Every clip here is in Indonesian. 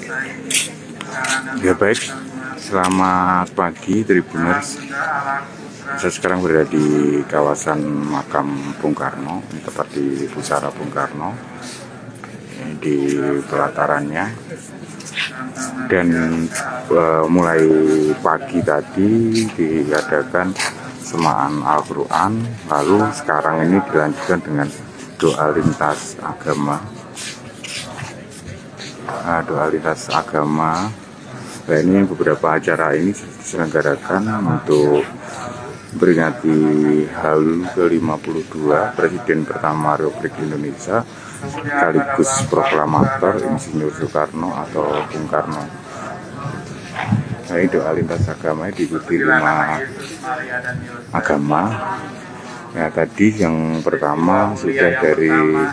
Ya baik, selamat pagi Tribuners. Saya sekarang berada di kawasan makam Bung Karno, tepat di Pusara Bung Karno, di pelatarannya. Dan mulai pagi tadi diadakan semaan Al-Quran, lalu sekarang ini dilanjutkan dengan doa lintas agama. Nah, ini beberapa acara ini diselenggarakan untuk memperingati HUT ke-52 Presiden pertama Republik Indonesia sekaligus proklamator Insinyur Soekarno atau Bung Karno. Nah, ini doa lintas agama diikuti 5 agama. Nah, tadi yang pertama sudah dari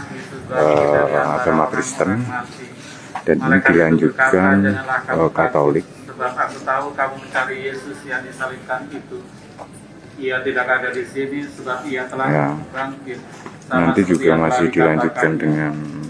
agama Kristen, dan ini dilanjutkan Katolik. Sebab aku tahu kamu mencari Yesus yang disalibkan itu. Ia tidak ada di sini sebab ia telah bangkit. Nanti juga masih dilanjutkan dengan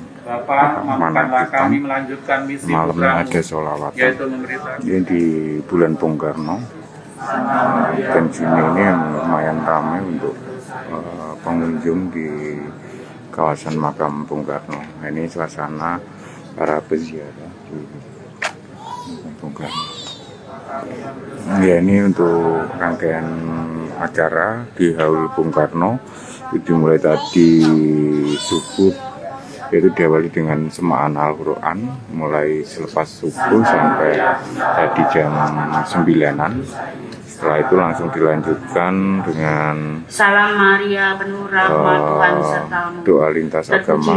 kami melanjutkan misi malamnya ada sholawatan, yaitu memberitakan. Ini di bulan Bung Karno. Dan sini ini lumayan ramai untuk pengunjung di kawasan makam Bung Karno. Nah, ini suasana para peziarah di Bung Karno. Ya, ini untuk rangkaian acara di HUT Bung Karno itu dimulai tadi subuh, yaitu diawali dengan semaan Al-Quran mulai selepas subuh sampai tadi jam 9-an. Setelah itu langsung dilanjutkan dengan Salam Maria penuh rahmat Tuhan sertamu. Doa lintas agama.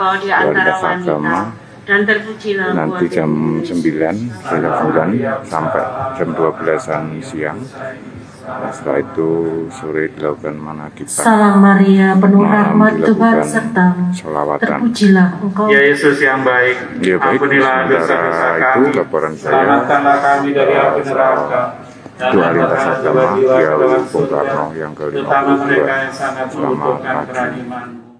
Dan terpujilah nanti jam 9 sampai jam 12-an siang. Nah, setelah itu sore dilakukan manakibat. Salam Maria penuh rahmat Tuhan sertamu. Sholawatan. Terpujilah Engkau. Ya Yesus yang baik. Ya baik, Ampunilah dosa-dosa kami. itu laporan saya. Selamatkanlah kami dari api neraka. Doa lintas agama di HUT Bung Karno yang terutama ke-52. mereka yang sangat Selamat membutuhkan pagi. keraniman.